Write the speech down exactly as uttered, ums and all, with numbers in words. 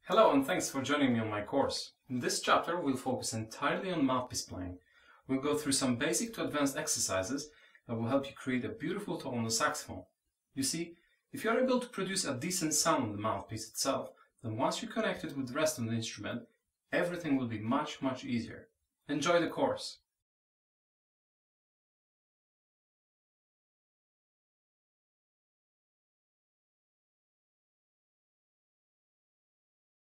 Hello and thanks for joining me on my course. In this chapter we'll focus entirely on mouthpiece playing. We'll go through some basic to advanced exercises that will help you create a beautiful tone on the saxophone. You see, if you are able to produce a decent sound on the mouthpiece itself, then once you connect it with the rest of the instrument, everything will be much, much easier. Enjoy the course!